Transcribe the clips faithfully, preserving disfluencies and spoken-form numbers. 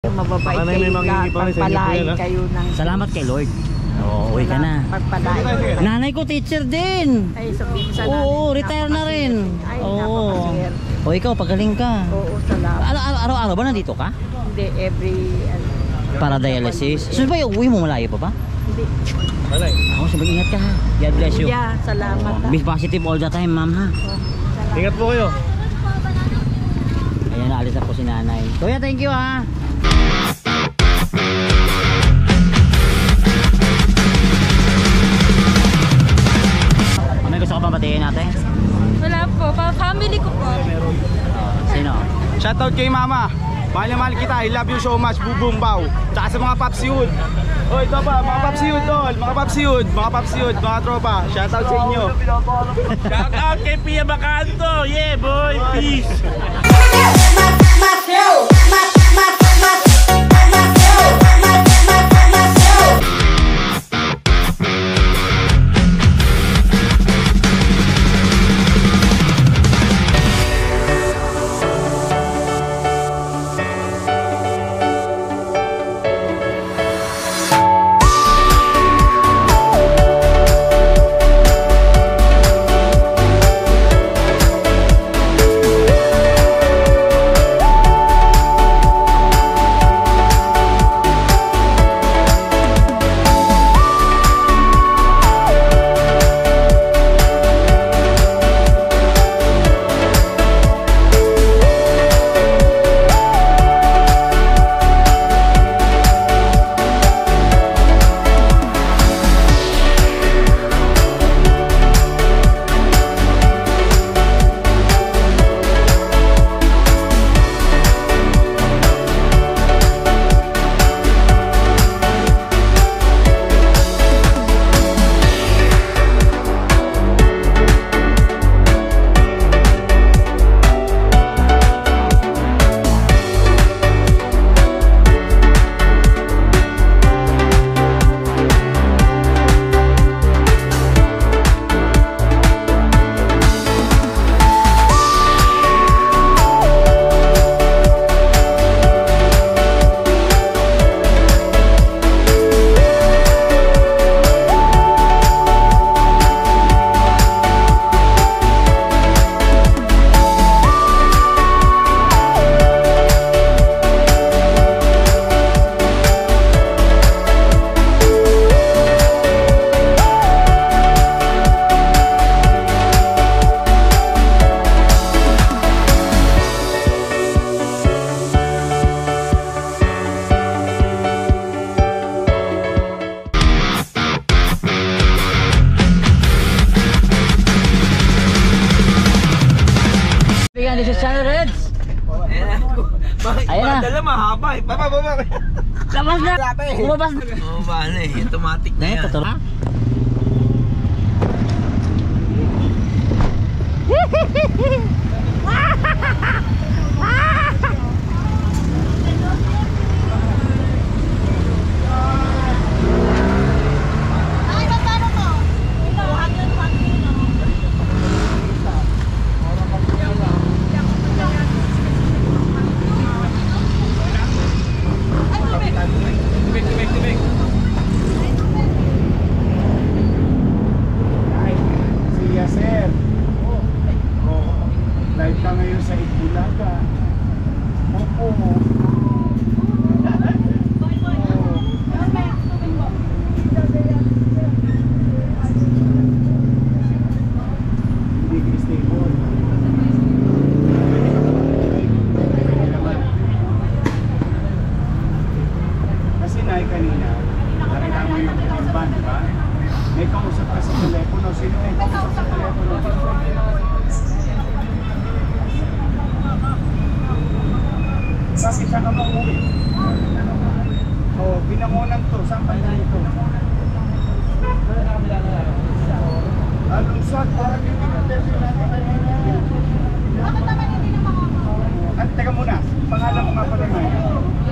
Mababait Baka na may kayo mangingi lahat. pa rin sa inyo po Pagpalain yan, ha? kayo ng... Salamat kay Lord. Oo, uwi ka na. Pagpalain kayo. Nanay ko teacher din. Ay, sabihin mo sa nanay. Oo, retire na rin. Ay, Oo. napakaswerte. O ikaw, pagaling ka. Oo, salamat. Ara- ara- Araw-araw ba nandito ka? Hindi, every... ano, Para dialysis? So ba yung uwi mo malayo pa ba? Hindi. Malay. Ako, sabi ingat ka ha. God bless you. Yeah, salamat. Be positive all the time, ma'am ha. Oh, salamat. Ingat po kayo. Ayan, naalis na po si nanay. Kuya, thank you ha. May gusto ka ba batiin natin? Wala po, family ko po. Sino? Shoutout kay mama. Mahal na mahal kita. I love you so much. Bubong Bao. Tsaka sa mga papsiyud. O ito pa, mga papsiyud tol. Mga papsiyud, mga papsiyud, mga tropa. Shoutout sa inyo. Shoutout kay Pia Bacanto. Yeah boy, peace. Bigyan din sa channel Reds. Ayan na. Dala mahaba eh. Baba, baba. Labas na. Lumabas na. Oo, paano eh. Automatic na Eh, yan. totoo. Siya sir. Oh, live ka ngayon sa Itbulaga. Opo. Hindi ka stable. Kasi nai kanina, nakita mo yung van, di ba? May kausap ka sa telepono. Sino may kausap sa telepono? Bakit siya ka mauwi? Oo, binangonan to. Saan pa na ito? Alusot, parang hindi na telepono natin kanina. Bakit naman hindi na makakawa? At teka muna, pangalan mo nga pala ngayon.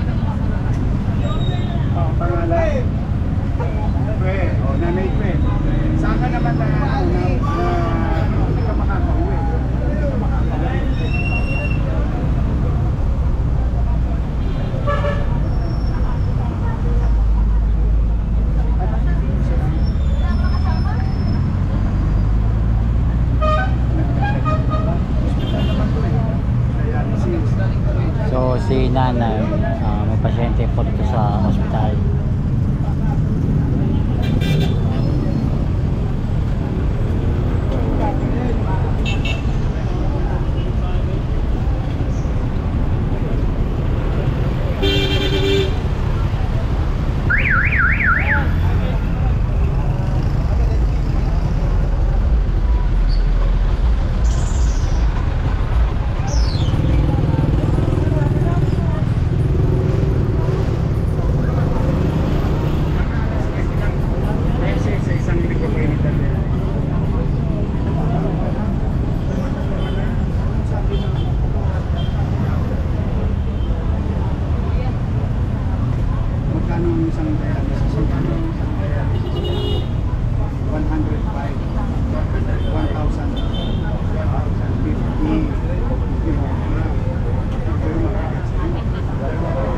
Oh, pangalan? Kwe, o nanay Kwe. Saan ka naman na, na, na, hindi ka makakauwi? Hindi ka makakauwi. nanay, uh, may pasyente po dito sa ospital. Sa isang linggo ko yung dali. Magkano ang isang dialysis? Magkano ang isang dialysis? one hundred five, one thousand fifty kilogram. Pero makakasal.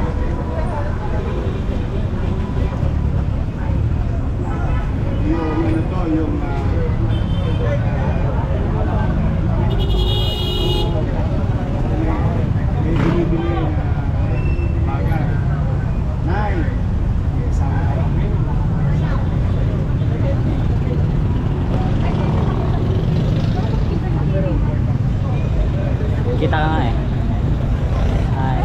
Yung ano to, yung uh, may binibili na bagay. Nay, isama ka. Kita ka nga eh. Hi.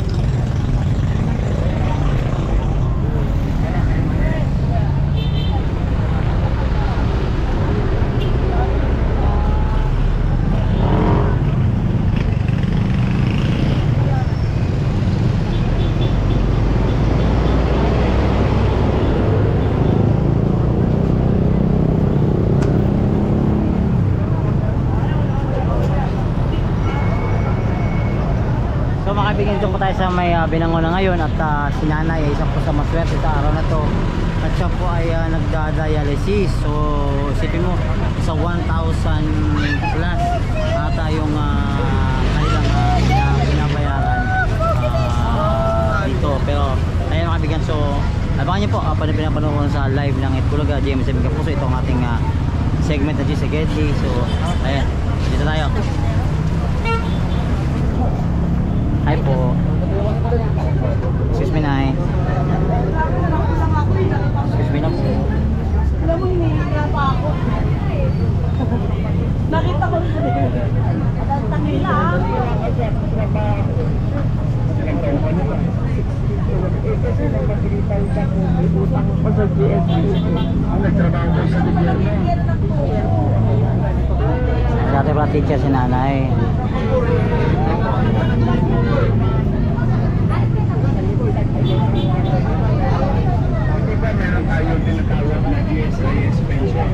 So mga kaibigan, dito po tayo sa may uh, Binangonan ngayon at uh, si nanay ay isa po sa maswerte sa araw na to at siya po ay uh, nagda-dialysis. So isipin mo sa one thousand plus ata yung uh, kanilang uh, binabayaran uh, dito. Pero ayun mga kaibigan, so abangan nyo po uh, pag pinapanood sa live ng Itbulaga J M S M Kapuso itong ating uh, segment na G sa Gedli. So ayan, dito tayo. Hi po. Excuse me, Nay. Excuse me na po. Alam mo, hinihinga pa ako. Nakita ko siya. Tangin na. Ilang taon ka na ba? Kasi nagpagilitan ka kung may utang pa sa G S T. Ang nagtrabaho ko sa gobyerno. Dati pala teacher si nanay. Di ba meron tayo tinatawag na G S I S pension?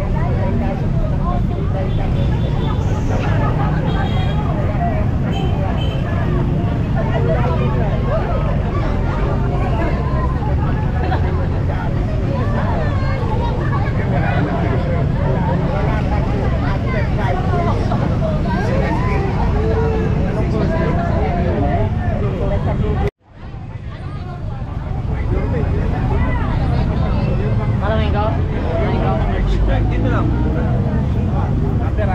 Parang ikaw? Parang ikaw? Dito lang. Kapera.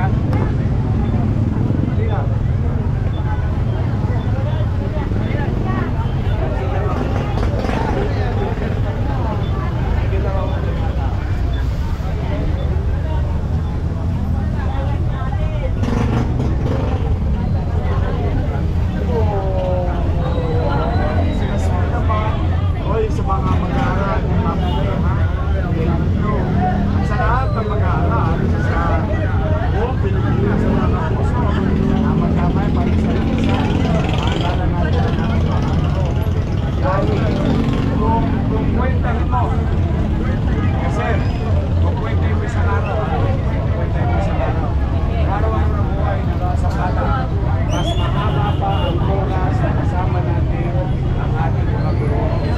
Hoy, sa mga mag-aaral, sa lahat ng mag-aaral, sa buong Pilipinas, sa mga puso, na magkamay para sa isa, maalala natin ang mga dahil kung, kung kwentahin mo, kasi kung kwentahin mo isang araw, kung kwentahin mo isang araw, araw-araw ng buhay na nasa bata, mas mahaba pa ang oras na kasama natin ang ating mga guro sa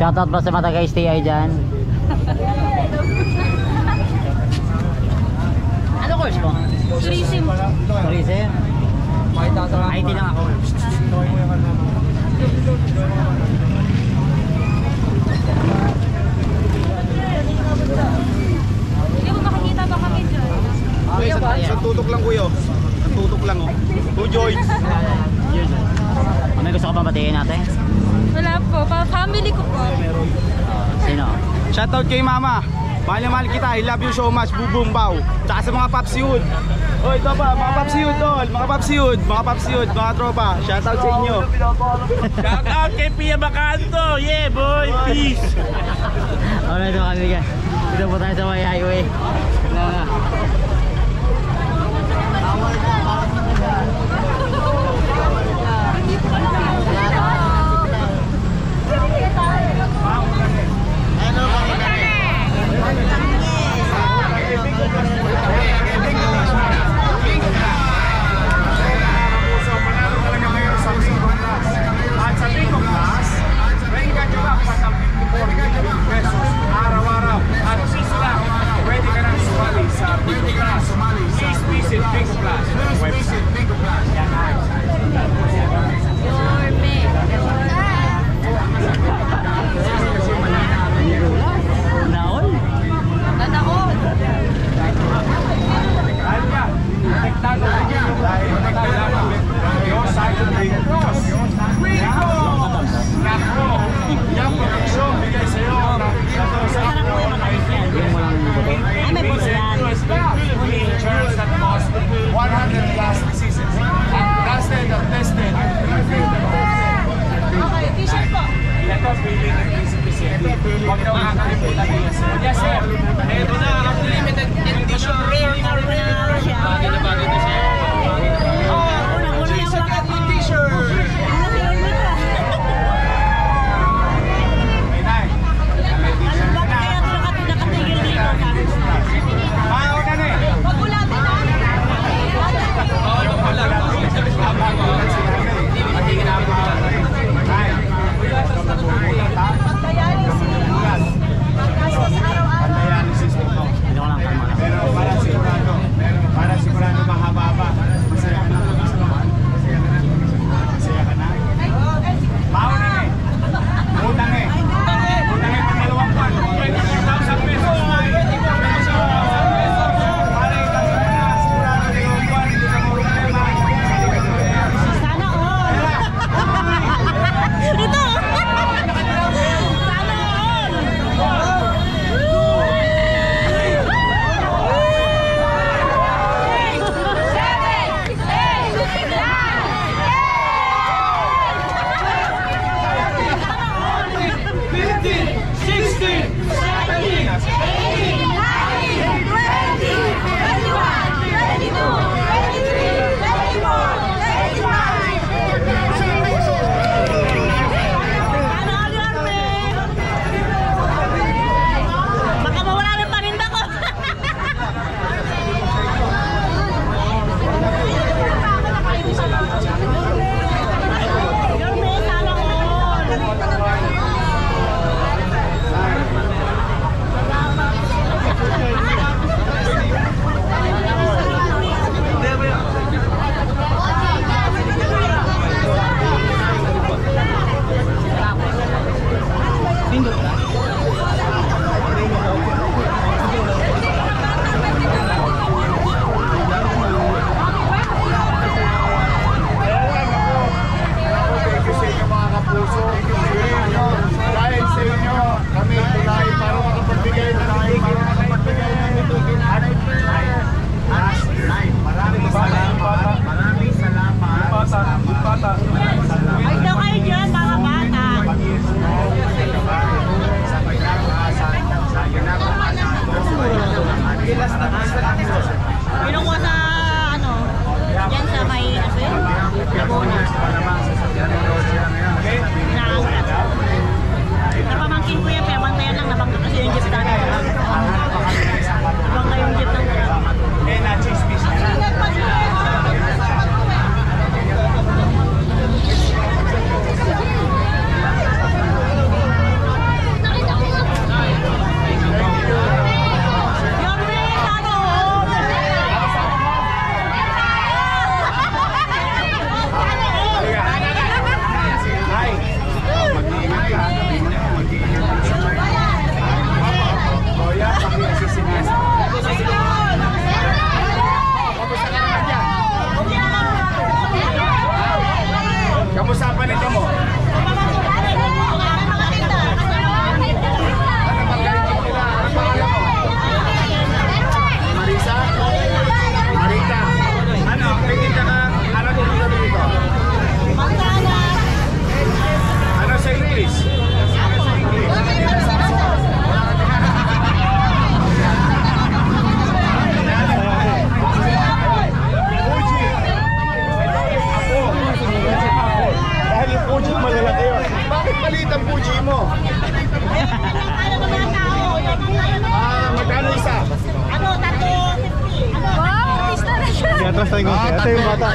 Shoutout pa sa mga taga-stay ay dyan. Ano course mo? Tourism. Tourism? I T lang ako. Hindi mo makikita ba kami dyan? Okay, sa, sa tutok lang kuya. Sa tutok lang oh. Two joints. May gusto ka ba batiin natin? Wala po. Pa family ko po. Sino? Shoutout kay mama. Mahal na mahal kita. I love you so much. Bubong Bao. Tsaka sa mga papsiyud. Oh, ito pa. Mga papsiyud tol. Mga papsiyud. Mga papsiyud. Mga tropa. Shoutout sa inyo. Shout out kay Pia Bacanto. Yeah, boy. Peace. Alright mga kaibigan. Dito po tayo sa may highway. Na At sa Bingo Class, ringgan nyo lang pa ng fifty-four pesos araw-araw. At piso lang, pwede ka nang sumali sa Bingo Class. Please visit Bingo Class website. Yan ay. Naon? Nanaon. Dahil yan, detektado na niya. Dahil nagkailangan. Yung side of Bingo Class. Bingo! Nako! Yung produksyon, bigay sa'yo ng Ay, may puso yan. features that cost one hundred plus diseases. Tested and tested. Okay, t-shirt po. Ito, pili ng P C P C. Huwag daw nakalimutan niya sir. Yes sir. Ito na, ang limited edition. Rare na rare siya. Bagay na bagay na siya. Oh, Jason got me t-shirt. May nai. May t-shirt na. Kaya ito nakatigil dito. Bago na na eh. Wag ulatin na. Hindi ko lang kalma na. Pero para sigurado, para sigurado mahaba-haba. Masaya ka na kami sa naman. Masaya ka na. Masaya ka na. Baon na eh. Utang eh. Utang eh pang dalawang buwan. twenty-four thousand pesos. twenty-four thousand pesos. Para itang ka na. Sigurado na yung buwan. Hindi ka problema. Sana all. Ito. Sana all. Baka mawala ng paninda ko. Yorme, sana all. Thank you sa inyo mga kapuso. Dahil sa inyo, kami tulay para makapagbigay na tayo, para makapagbigay na ito. Maraming salamat. Maraming salamat. Bata, bata. Ay, daw kayo dyan, mga bata. Sa pagkakasan, sa ginagawa Pinukuha sa, ano, dyan sa may, ano yun? Inaangkat. Napamangkin ko yan, pero bantayan lang, nabangga kasi yung jeep dati. Nabangga yung jeep ng Eh, na-chismis na. atras tayo konti. Ito yung bata.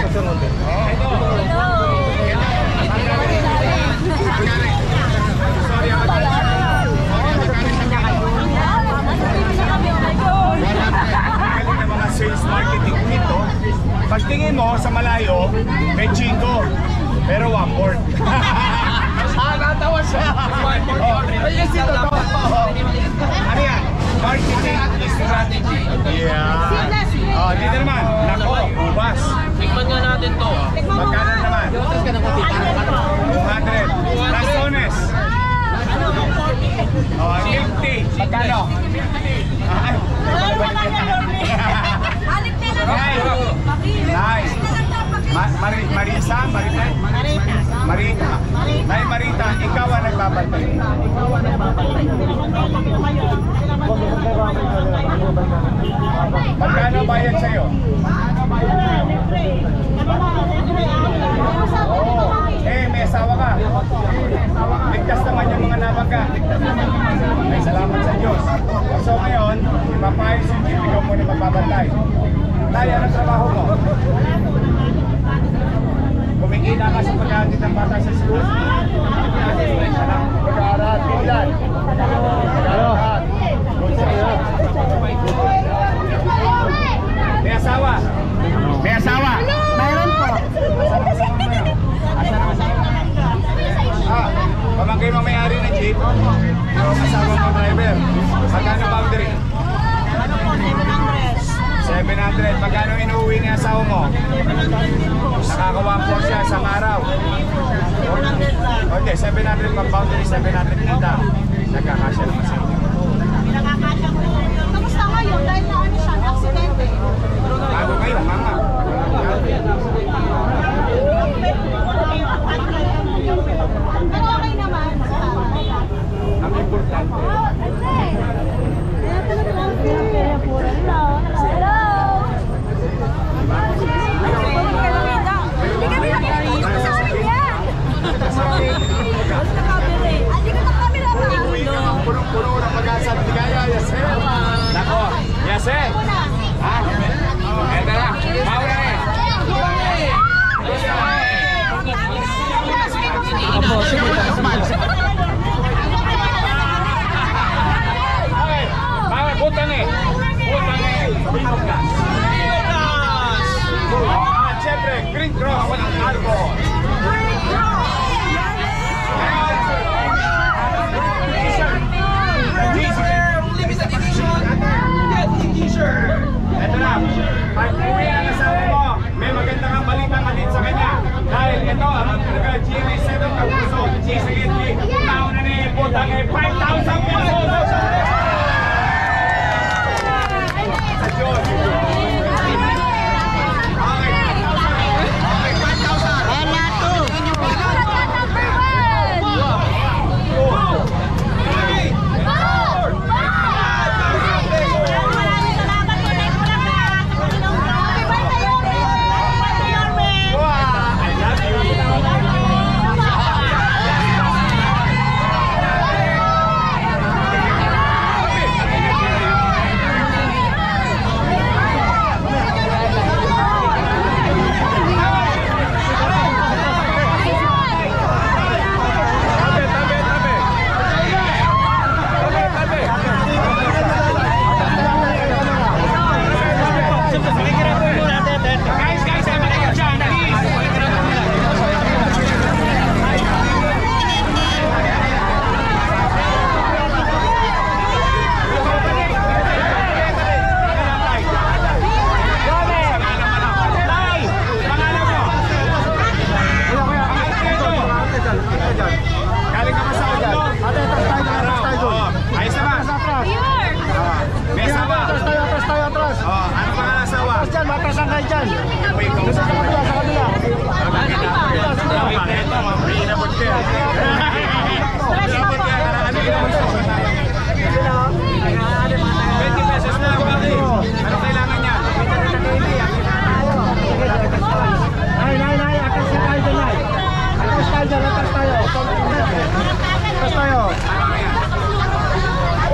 Mga sales marketing dito. Pagtingin mo sa malayo, may Chico, pero one fourth. Ah, natawa siya. Ayun si Totoo. Ano yan? Marketing strategy. Yeah. Oh, dito naman. Nako, ubas. Tikman nga natin to. Magkano naman? two hundred. Razones. Oh, fifty. Magkano? Ay. Nice. Ma Mari Marisa, Marita? Marita. Nay Marita, ikaw ang nagbabantay. Ikaw ang nagbabantay. Magkano bayad sa'yo? Oh, eh, may asawa ka. Ligtas naman yung mga nabaga. Ay, salamat sa Diyos. So ngayon, ipapayos yung jeep, ikaw muna magbabantay. Tay, anong trabaho mo? Kumikita ka sa pagkahatid ng bata sa school? Pag-aaral, pinlan. Pag-aaral. May asawa? May asawa? Mayroon po. Ah, pamangkin mo may-ari ng jeep? Yung asawa mo driver? Magkano boundary? seven hundred. Magkano inuwi ni asawa mo? Nakakawa po siya sa araw. Okay, seven hundred pang boundary, seven hundred kita. Nagkakasya naman sa inyo. Nakakasya po. Kamusta ngayon? Dahil na ano siya, aksidente. Bago kayo, mama. Pero okay naman. Ang importante. Punong-puno ng pag-asa ng ligaya, Yasel. Nako, Yasel. Ha? Ito na, mauna eh. Opo, sige. Okay, mga butang eh. Butang eh. At syempre, Green Cross, walang cargo. Ito na, pag uwi ang asawa mo, may maganda kang balita malit sa kanya. Dahil ito, ang G M A seven Kapuso, G S A T, taon na ni Butang eh, five thousand pesos! Sa Diyos! Okay, okay, five thousand! Ayan na, two.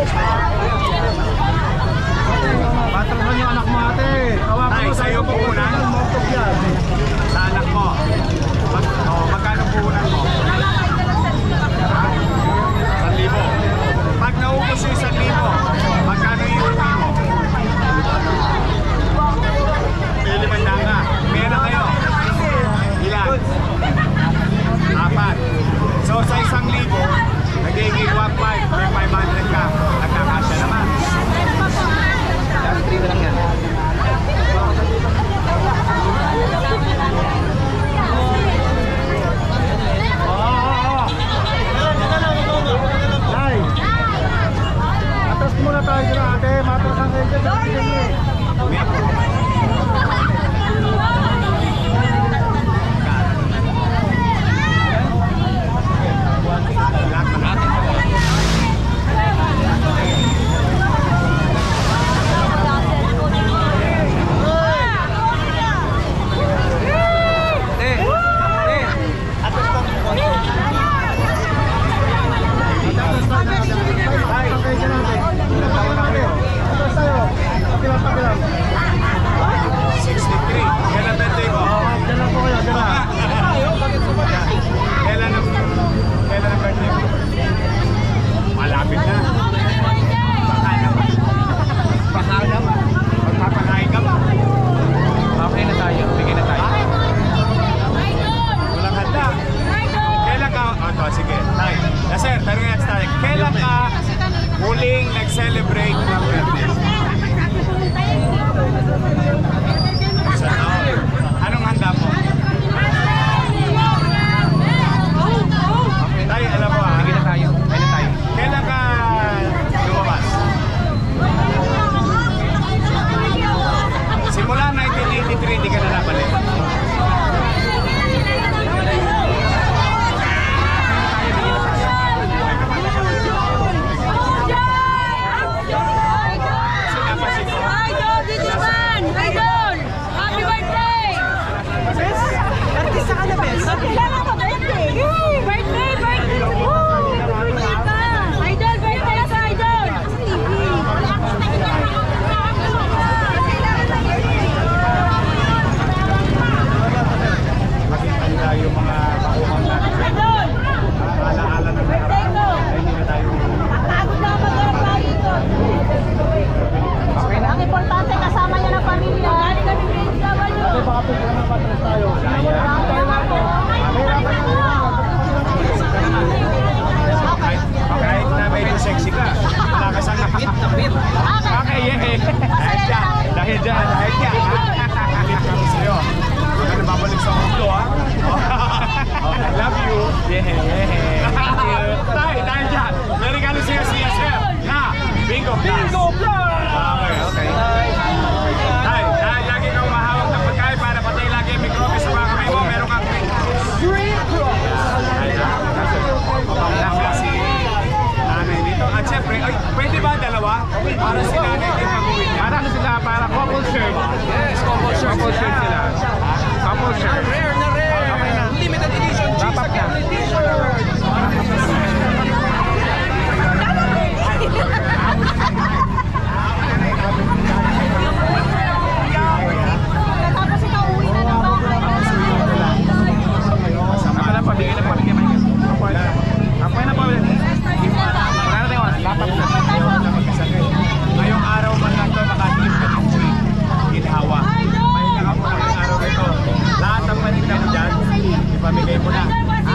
Sa'yo po muna. kayo dyan. Dahil yan, ha? Sa'yo. Huwag ka na babalik sa mundo, ha? I love you. Yeah, yeah. Thank you. Tay, dahil dyan. May regalo sa'yo si S F. Na, Bingo Plus. Bingo Plus! Okay, okay. Tay, dahil lagi kang mahawak ng pagkain para patay lagi yung mikrobes sa mga kamay mo, meron kang Green Cross. Ay, na, si nanay dito. At syempre, ay, pwede ba dalawa? Para si nanay din mag-uwi niya. Para sila, para couple shirt. Yes, couple shirt. Couple shirt sila. Couple shirt. Rare na rare. Okay na. Limited edition. Dapat na. Tapos ikaw uwi na ng bahay. Sama lang pa, bigay lang pa, bigay man. Apoy na pa ulit. Wala na tayo oras. Dapat na. Ngayong araw man lang ito, makatilip ka ng tree. Ginhawa. Pahinga ka muna ngayong araw ito. Lahat ng paninda mo dyan, ipamigay mo na.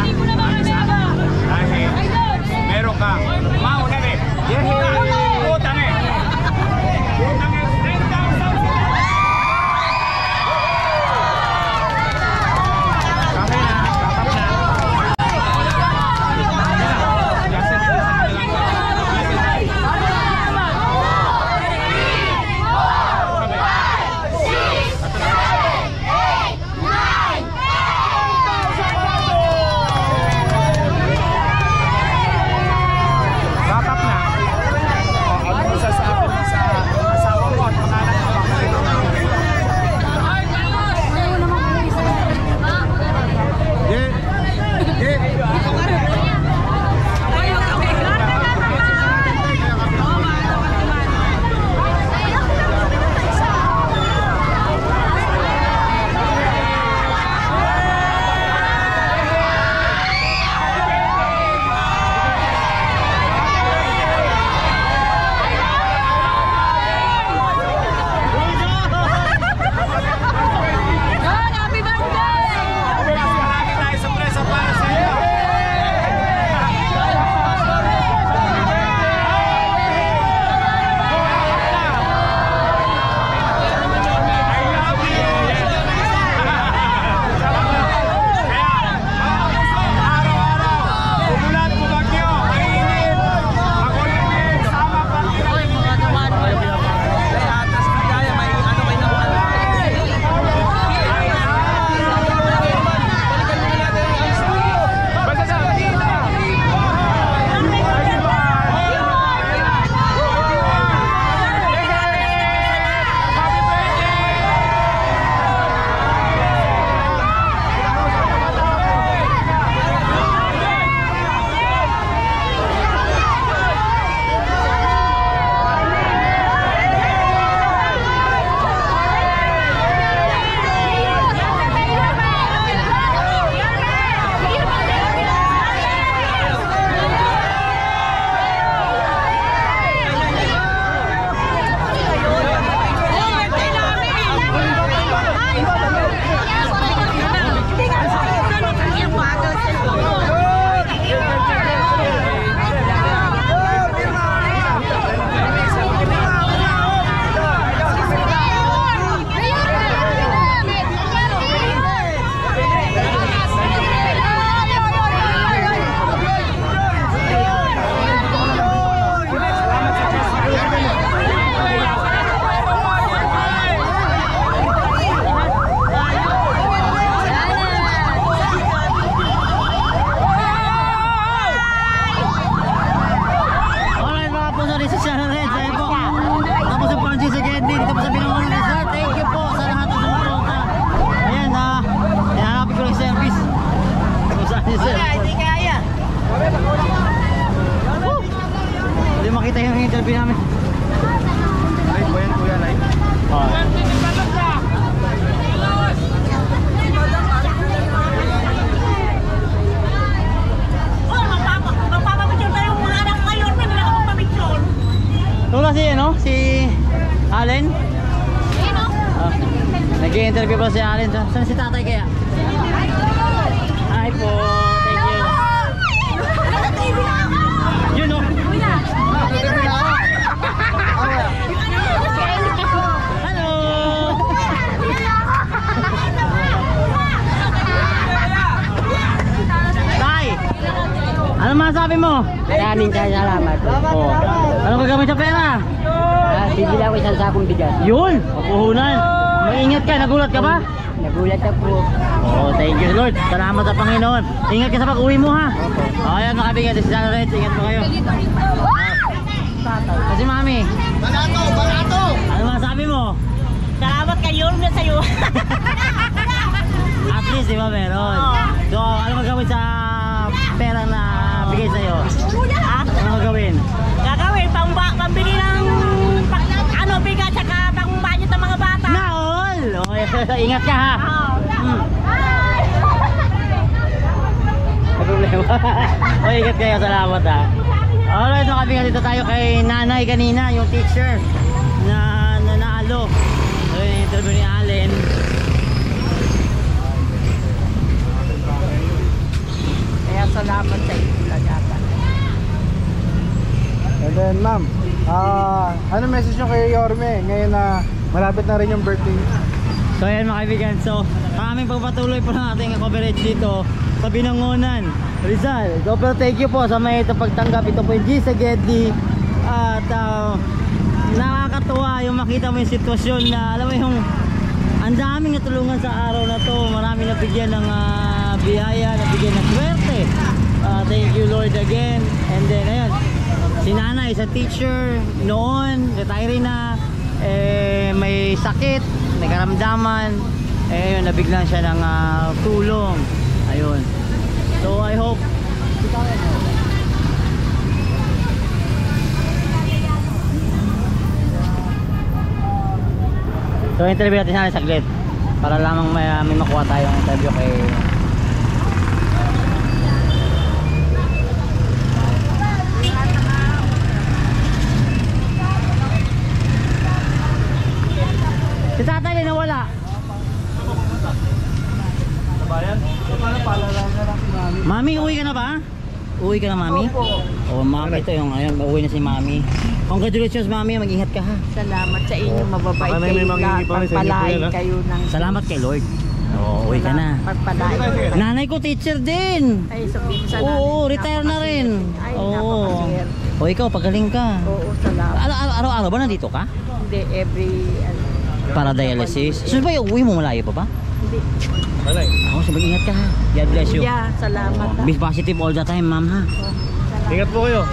Dahil meron kang mauna rin. Yehey! Utang eh! Utang eh! ten thousand! Okay na, tatap na. Tatap na. Ano mo sasabi mo sa asawa mo at pangalan mo? Yeah. Yeah. Happy birthday! Marami tayo sorpresa para sa iyo. I love you. Kaya, araw-araw, umulan, bumagyo, mainit, makulimit, sama pa rin. Atas na kaya, may ano, may nabukan. Basta sa kita. Happy Alright mga po, sorry sa Sharon Red, sa'yo po. Tapos sa Francis again, dito po sa Binangonan Resort. Thank you po sa lahat ng sumusunod. Ayan ha, hinahanapin ko ng service. Kung saan yung service. Hindi kaya. Hindi makita yung interview namin. Live ba yan, kuya? Live? Oh, magpapa- magpapapicture tayo ng mga anak ngayon. May nila ka magpapicture. Tula si, ano, si Allen. Ah, nag-i-interview pa si Allen. Sa- Saan si tatay kaya? Hi po, thank you. Yun o. Hello. masabi mo? Maraming salamat po. Oh. Ano gagawin sa pera? Ah, bibili ako isang sakong bigas. Yun, pupuhunan. Maingat ka, nagulat ka ba? Nagulat ako. Oh, thank you Lord. Salamat sa Panginoon. Ingat ka sa pag-uwi mo ha. Oh, ayan mga kaibigan, this is John Reds. Ingat po kayo. Kasi mami. Barato, barato! Ano masabi mo? Salamat kay Yorme sa'yo. At least, di ba meron? So, ano magagawin sa pera na bigay sa'yo? Ha? Ano magagawin? Gagawin, pang pambili ng pang, ano, bigat, saka pang budget ng mga bata. Na all! Oh, ingat ka ha. Hmm. May problema. O, ingat kayo. Salamat ha. Alright, mga kaibigan, dito tayo kay nanay kanina, yung teacher na nanalo. So, yung interview ni Allen. Kaya salamat sa inyo lagatan. And then ma'am, ah ano message nyo kay Yorme ngayon na malapit na rin yung birthday niya? So ayan mga kaibigan, so maraming pagpatuloy po ng ating coverage dito sa Binangonan, Rizal. So pero thank you po sa may ito pagtanggap. Ito po yung G Sagedi. At uh, nakakatuwa yung makita mo yung sitwasyon na alam mo yung ang daming natulungan sa araw na to. Marami nabigyan ng uh, biyaya, nabigyan ng swerte. Uh, thank you Lord again. And then ayun, si nanay sa teacher noon, retire na, eh, may sakit, may karamdaman, eh yun, nabiglan siya ng uh, tulong. Ayun. So I hope So interview natin sana saglit para lamang may, uh, may makuha tayong interview kay si tatay din nawala. Mami, uwi ka na ba? Uwi ka na mami? Opo. Oh, mami, ito yung ayun, uwi na si mami. Congratulations mami, mag-ingat ka ha. Salamat sa inyo, mababait Baka may kayo. mangingi pa rin sa inyo po Pagpalain yan, ha? kayo ng... Salamat kay Lord. Oh, uwi ka na. Pagpalain. Nanay ko teacher din. Ay, sabihin sa Oo, namin, retire na rin. Ay, Oo. napakaswerte. O ikaw, pagaling ka. Oo, salamat. Ara- ara- Araw-araw ba nandito ka? Hindi, every... ano, Para dialysis. So ba yung uwi mo malayo pa ba? Hindi. Ako, so mag-ingat ka ha. God bless you. Yeah, salamat. Oh, ha. be positive all the time, ma'am ha. Salamat. Ingat po kayo.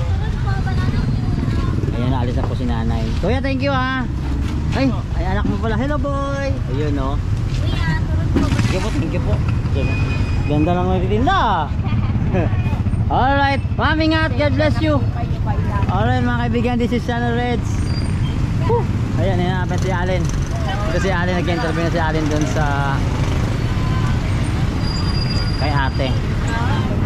Ayan, naalis na po si nanay. Kuya, thank you ha. Ay, ay anak mo pala. Hello boy. Ayun no. Thank you po, thank you po. Ganda lang magtitinda. Alright, ma'am ingat. God bless you. Alright mga kaibigan, this is Channel Reds. Whew. Ayan, hinahapin si Allen. Ito si Allen, nag-interview na si Allen dun sa kay ate.